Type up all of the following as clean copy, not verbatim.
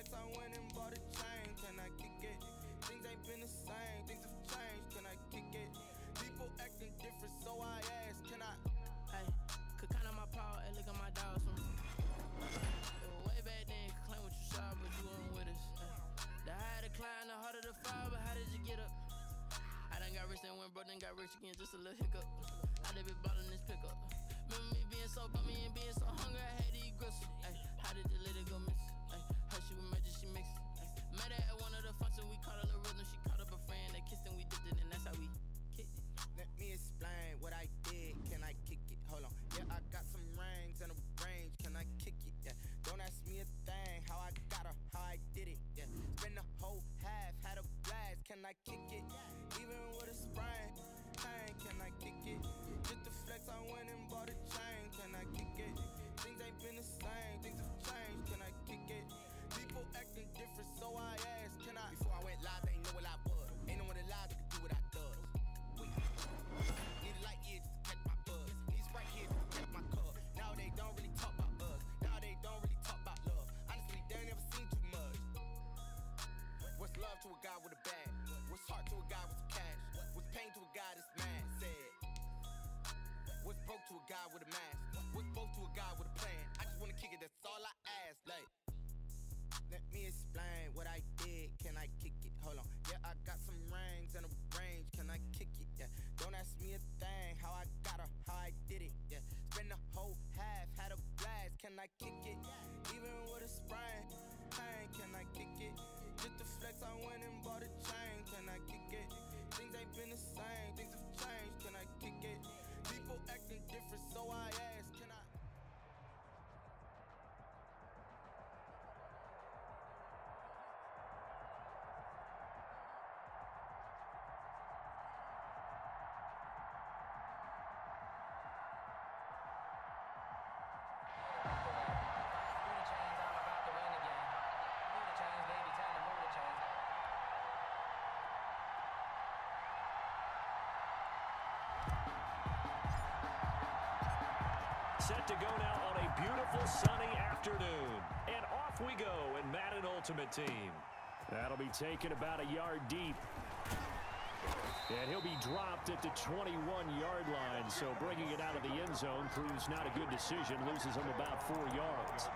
flex, I went and bought a chain. Can I kick it? Things ain't been the same, things have changed. Can I kick it? People acting different, so I ask, can I? Hey, could count on my power and look at my dogs. Way back then, could claim what you saw, but you wasn't with us. The higher the climb, the harder the fall, but how did you get up? I done got rich and went broke, then got rich again, just a little hiccup. I done been ballin' this pickup. Remember me being so bummy and being so hungry, I had to eat gristle. Ay, how did the lady go miss? Ay, her she was magic, she mixed. Met her at one of the functions, we caught a little rhythm. She caught up a friend, they kissed and we dipped it, and that's how we kicked it. Let me explain what I did. Can I kick it? Hold on. Yeah, I got some rings and a range. Can I kick it? Yeah. Don't ask me a thing. How I got her, how I did it. Yeah. Spend the whole half, had a blast. Can I kick it? Even with a sprain. Hey, can I kick it? Just the flex, I went and bought a chain. Can I kick it? Things ain't been the same. Things have changed. Can I kick it? People acting different, so I ask, can I? Before I went live, they ain't know what I was. Ain't no one alive that could do what I does. Need a light year just to catch my buzz. These right here just to catch my cup. Now they don't really talk about us. Now they don't really talk about love. Honestly, they ain't never seen too much. What's love to a guy with a bag? What's heart to a guy with some cash? What's pain to a guy that's mad? Said. What's broke to a guy with a mask? What's both to a guy with a plan? I just wanna kick it, that's all I ask. Like, let me explain what I did. Can I kick it? Hold on. Yeah, I got some rings and a range. Can I kick it? Yeah. Don't ask me a thing. How I got her, how I did it. Yeah. Spend the whole half, had a blast. Can I kick it? Even with a sprain. Hey, can I kick it? Just the flex, I went and bought a chain. Can I kick it? Things ain't been the same. Things have changed. Can I kick it? People acting different, so I ask, can I? Set to go now on a beautiful sunny afternoon. And off we go in Madden Ultimate Team. That'll be taken about a yard deep. And he'll be dropped at the 21-yard line. So bringing it out of the end zone proves not a good decision. Loses him about 4 yards.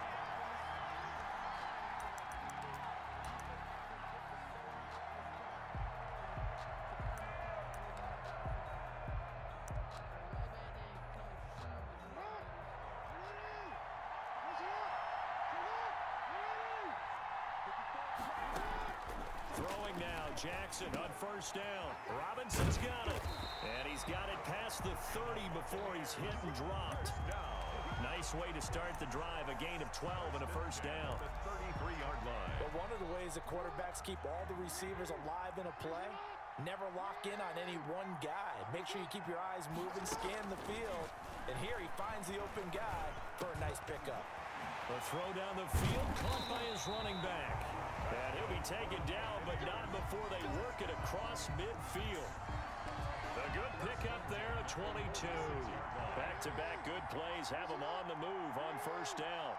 Throwing now, Jackson on first down. Robinson's got it. And he's got it past the 30 before he's hit and dropped. Nice way to start the drive. A gain of 12 and a first down. The 33-yard line. But one of the ways that quarterbacks keep all the receivers alive in a play, never lock in on any one guy. Make sure you keep your eyes moving, scan the field. And here he finds the open guy for a nice pickup. The throw down the field, caught by his running back. And he'll be taken down, but not before they work it across midfield. A good pickup there at 22. Back-to-back good plays have him on the move on first down.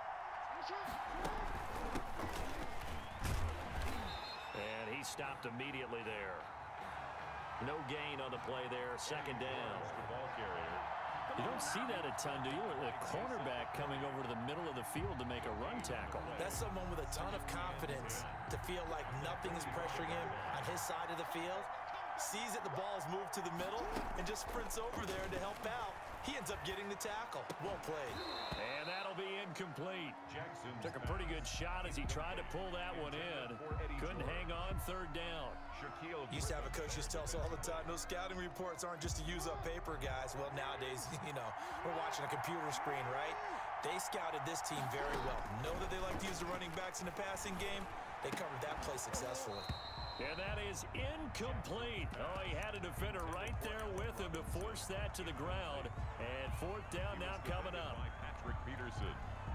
And he stopped immediately there. No gain on the play there, second down. Ball carrier. You don't see that a ton, do you? A cornerback coming over to the middle of the field to make a run tackle. That's someone with a ton of confidence to feel like nothing is pressuring him on his side of the field. Sees that the ball's moved to the middle and just sprints over there to help out. He ends up getting the tackle. Well played. And that'll be incomplete. Took a pretty good shot as he tried to pull that one in. Couldn't hang on third down. Used to have a coach just tell us all the time, those scouting reports aren't just to use up paper, guys. Well, nowadays, you know, we're watching a computer screen, right? They scouted this team very well. Know that they like to use the running backs in the passing game. They covered that play successfully. And that is incomplete. Oh, he had a defender right there with him to force that to the ground. And fourth down now coming up. Patrick Peterson.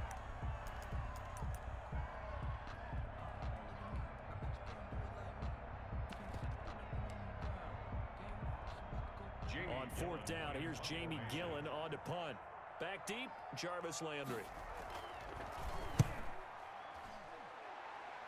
On fourth down, here's Jamie Gillen on to punt. Back deep, Jarvis Landry.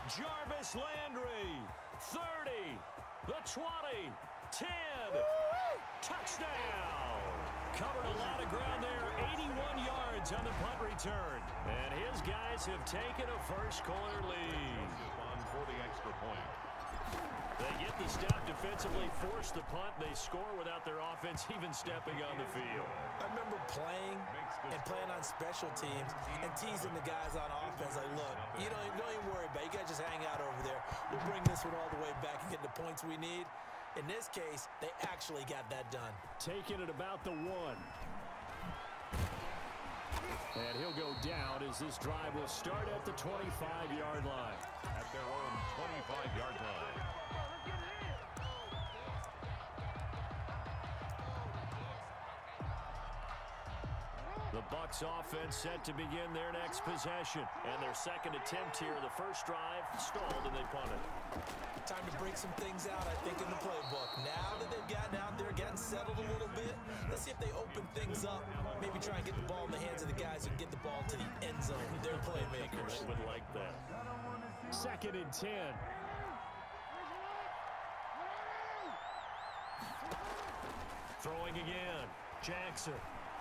Jarvis Landry, 30, the 20, 10, touchdown. Covered a lot of ground there, 81 yards on the punt return. And his guys have taken a first-quarter lead. On for the extra point. They get the stop defensively, force the punt. They score without their offense even stepping on the field. I remember playing on special teams and teasing the guys on offense. Like, look, don't even worry about it. You guys just hang out over there. We'll bring this one all the way back and get the points we need. In this case, they actually got that done. Taking it about the 1. And he'll go down as this drive will start at the 25-yard line. At their own 25-yard line. The Bucs offense set to begin their next possession. And their second attempt here, the first drive, stalled and they punted. Time to break some things out, I think, in the playbook. Now that they've gotten out there, gotten settled a little bit, let's see if they open things up. Maybe try and get the ball in the hands of the guys who get the ball to the end zone. They're playmakers. They would like that. Second and 10. Throwing again. Jackson.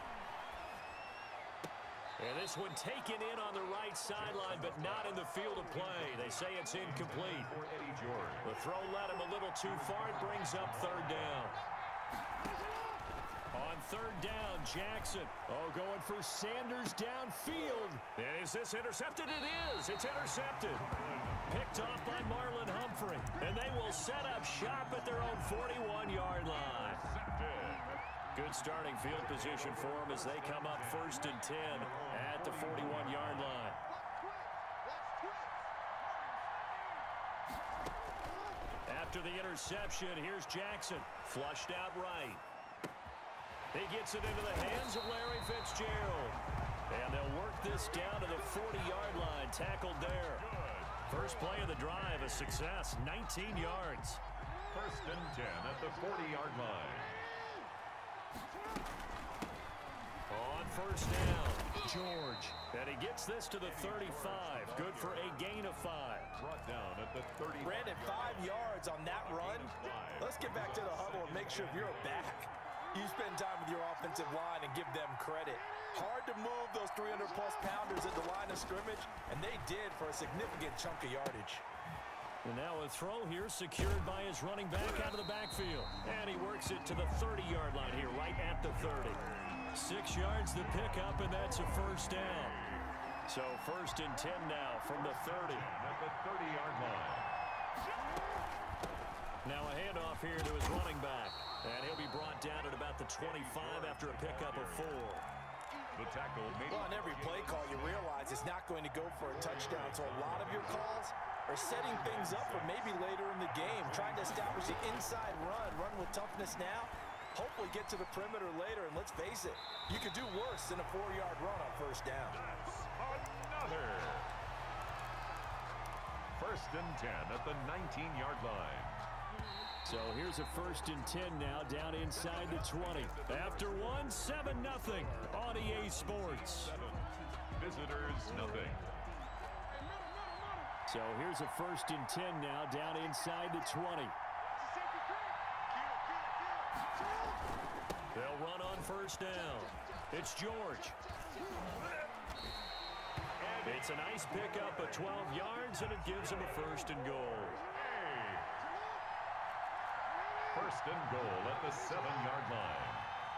And this one taken in on the right sideline, but not in the field of play. They say it's incomplete. The throw led him a little too far. It brings up third down. On third down, Jackson. Going for Sanders downfield. And is this intercepted? It is. It's intercepted. Picked off by Marlon Humphrey. And they will set up shop at their own 41-yard line. Good starting field position for them as they come up first and 10 at the 41-yard line. After the interception, here's Jackson. Flushed out right. He gets it into the hands of Larry Fitzgerald. And they'll work this down to the 40-yard line. Tackled there. First play of the drive, a success. 19 yards. First and 10 at the 40-yard line. On first down, George. And he gets this to the 35. Good for a gain of 5. Brought down at the 30. Brandon, 5 yards on that run. Let's get back to the huddle and make sure if you're back, you spend time with your offensive line and give them credit. Hard to move those 300-plus pounders at the line of scrimmage, and they did for a significant chunk of yardage. And now a throw here secured by his running back out of the backfield. And he works it to the 30-yard line here, right at the 30. 6 yards the pickup, and that's a first down. So first and 10 now from the 30. At the 30-yard line. Now a handoff here to his running back. And he'll be brought down at about the 25 after a pickup of 4. The tackle made. Well, on every play call, you realize it's not going to go for a touchdown. So a lot of your calls are setting things up for maybe later in the game, trying to establish the inside run with toughness now. Hopefully get to the perimeter later, and let's face it, you could do worse than a 4-yard run on first down. Another. First and 10 at the 19-yard line. So here's a first and 10 now down inside the 20. After one, 7-0 on EA Sports. Visitors, nothing. So here's a first and 10 now down inside the 20. They'll run on first down. It's George. It's a nice pickup of 12 yards, and it gives him a first and goal. First and goal at the 7-yard line.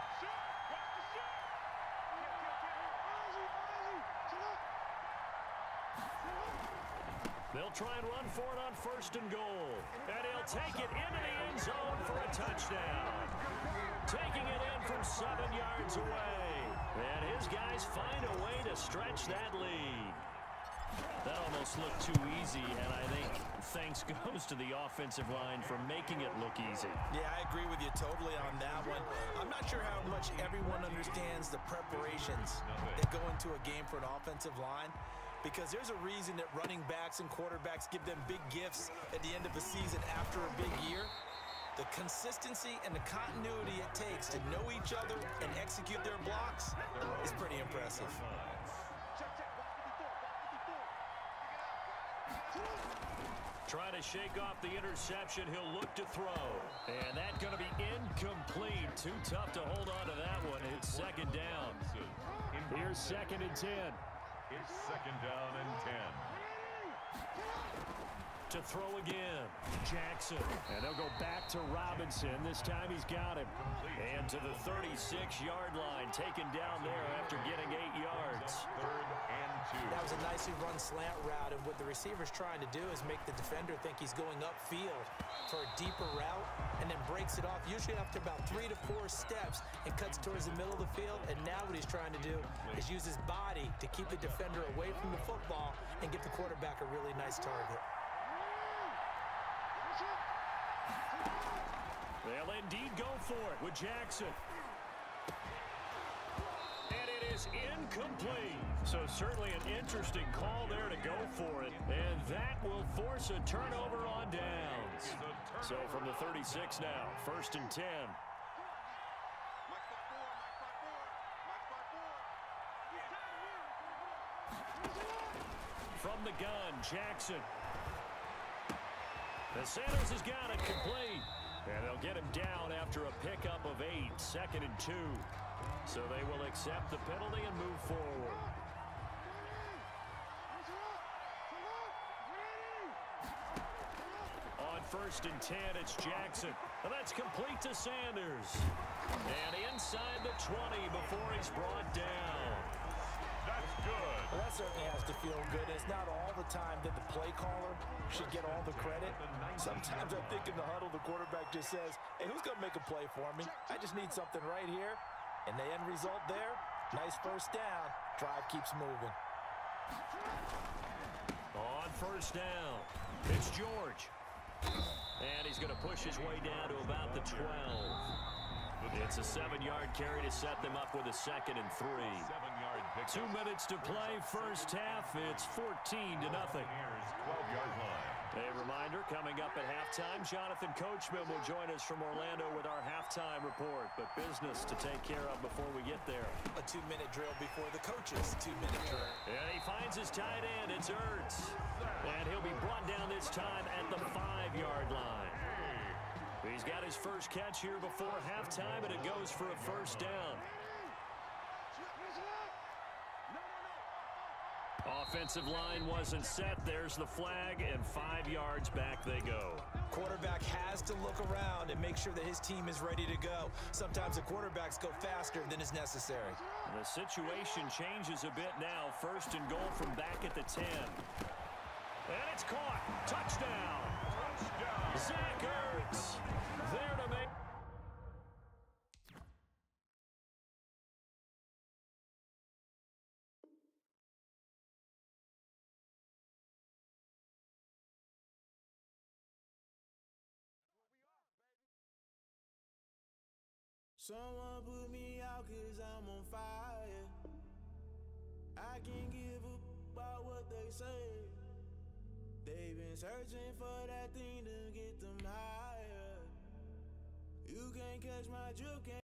They'll try and run for it on first and goal. And he'll take it into the end zone for a touchdown. Taking it in from 7 yards away. And his guys find a way to stretch that lead. That almost looked too easy, and I think thanks goes to the offensive line for making it look easy. Yeah, I agree with you totally on that one. I'm not sure how much everyone understands the preparations that go into a game for an offensive line, because there's a reason that running backs and quarterbacks give them big gifts at the end of the season after a big year. The consistency and the continuity it takes to know each other and execute their blocks is pretty impressive. Trying to shake off the interception. He'll look to throw. And that's going to be incomplete. Too tough to hold on to that one. It's second down. Here's 2nd and 10. It's 2nd down and 10. To throw again, Jackson. And they'll go back to Robinson. This time he's got him. And to the 36-yard line, taken down there after getting 8 yards. 3rd and 2. That was a nicely run slant route, and what the receiver's trying to do is make the defender think he's going upfield for a deeper route, and then breaks it off, usually after about 3 to 4 steps, and cuts towards the middle of the field. And now what he's trying to do is use his body to keep the defender away from the football and get the quarterback a really nice target. They'll indeed go for it with Jackson. And it is incomplete. So certainly an interesting call there to go for it. And that will force a turnover on downs. So from the 36 now, 1st and 10. From the gun, Jackson. The Sanders has got it complete. And they'll get him down after a pickup of 8, 2nd and 2. So they will accept the penalty and move forward. On 1st and 10, it's Jackson. And that's complete to Sanders. And inside the 20 before he's brought down. That's good. Well, that certainly has to feel good. It's not all the time that the play caller should get all the credit. Sometimes I think in the huddle, the quarterback just says, hey, who's going to make a play for me? I just need something right here. And the end result there, nice 1st down. Drive keeps moving. On 1st down, it's George. And he's going to push his way down to about the 12. It's a 7-yard carry to set them up with a 2nd and 3. 7-yard pickup. 2 minutes to play, first half. It's 14-0. 12-yard line. A reminder, coming up at halftime, Jonathan Coachman will join us from Orlando with our halftime report. But business to take care of before we get there. A 2-minute drill before the coach's 2-minute drill. And he finds his tight end. It's Ertz. And he'll be brought down this time at the 5-yard line. He's got his first catch here before halftime, and it goes for a 1st down. Offensive line wasn't set. There's the flag, and 5 yards back they go. Quarterback has to look around and make sure that his team is ready to go. Sometimes the quarterbacks go faster than is necessary. The situation changes a bit now. 1st and goal from back at the 10. And it's caught. Touchdown. Zach Ertz there to make. Someone put me out 'cause I'm on fire. I can't give up about what they say. They've been searching for that thing to get them higher. You can't catch my drip.